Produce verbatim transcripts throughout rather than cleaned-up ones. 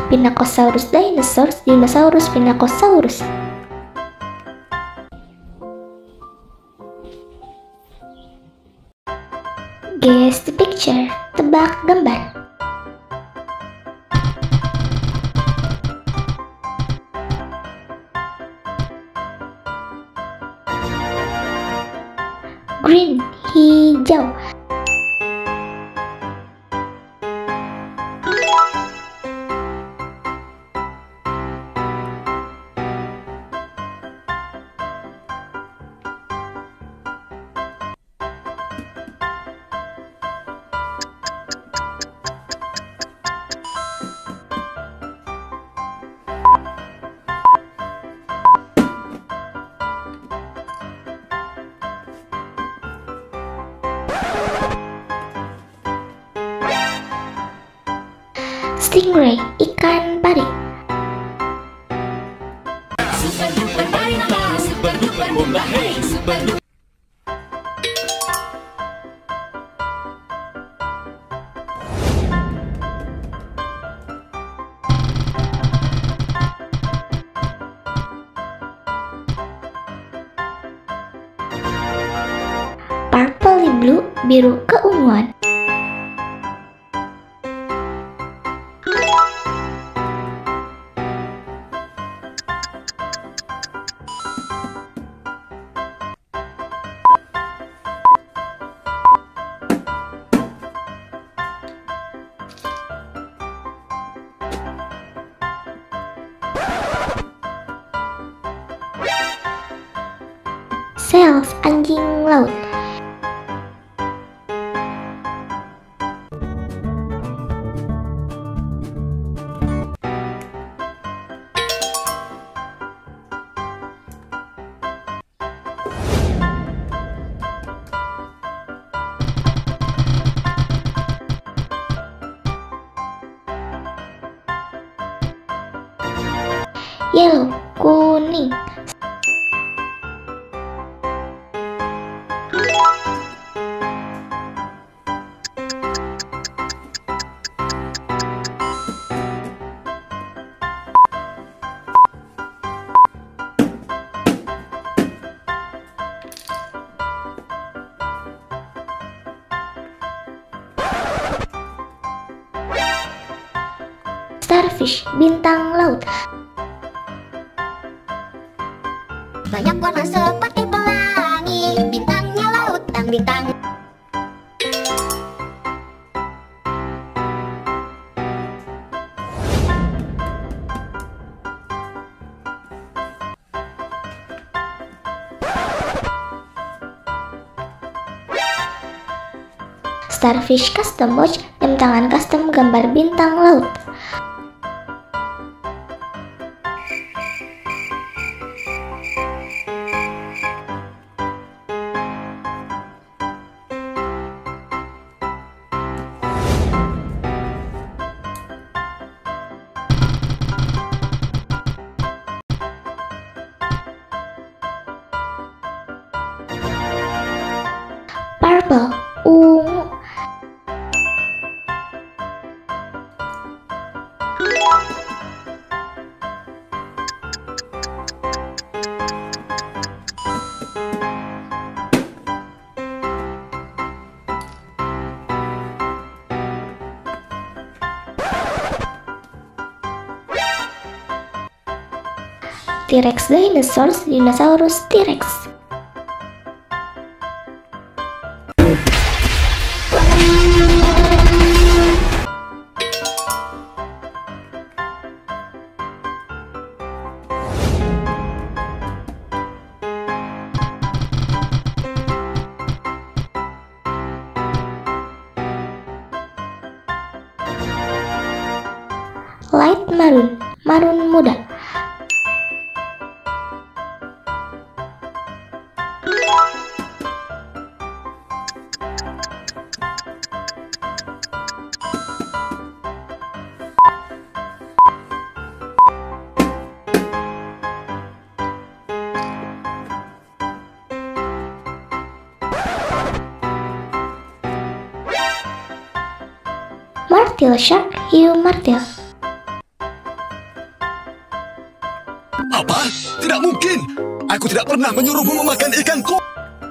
Pinacosaurus dinosaurs, Dinosaurus pinacosaurus. Guess the picture, tebak gambar. Green, hijau. Stingray, ikan pari. Super duper pari nama, super duper bomba, hey, super duper. Purple blue, biru keunguan. Seals, anjing laut. Yellow, kuning. Starfish, bintang laut. Banyak warna seperti pelangi, bintangnya lautan bintang. Starfish custom watch, jam tangan custom gambar bintang laut. Purple, ungu. T-Rex dinosaurs, Dinosaurus T-Rex. Light maroon, marun muda. Martil shark, hiu martil. Aku tidak pernah menyuruhmu memakan ikan koi.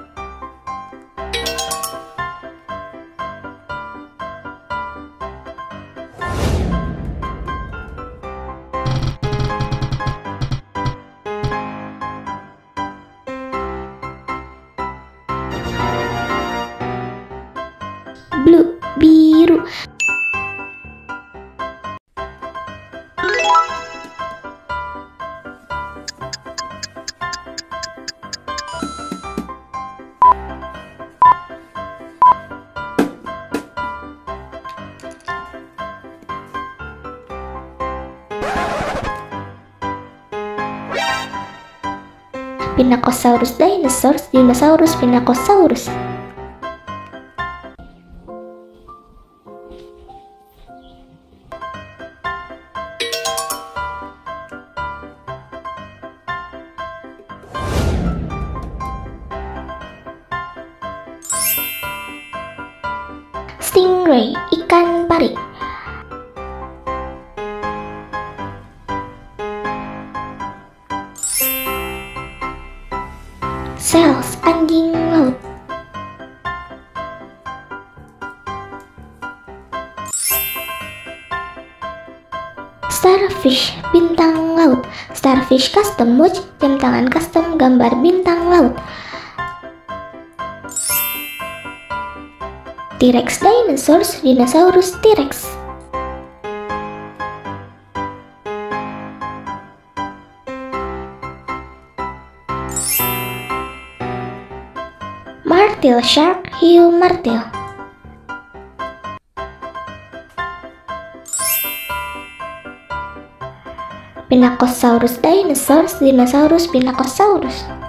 Blue, biru. Pinacosaurus dinosaurus, dinosaurus Pinacosaurus. Stingray, ikan pari. Seals, anjing laut. Starfish, bintang laut. Starfish custom watch, jam tangan custom gambar bintang laut. T-Rex dinosaurus, dinosaurus T-Rex. Martil shark, hiu martil. Pinacosaurus dinosaurus, dinosaurus Pinacosaurus.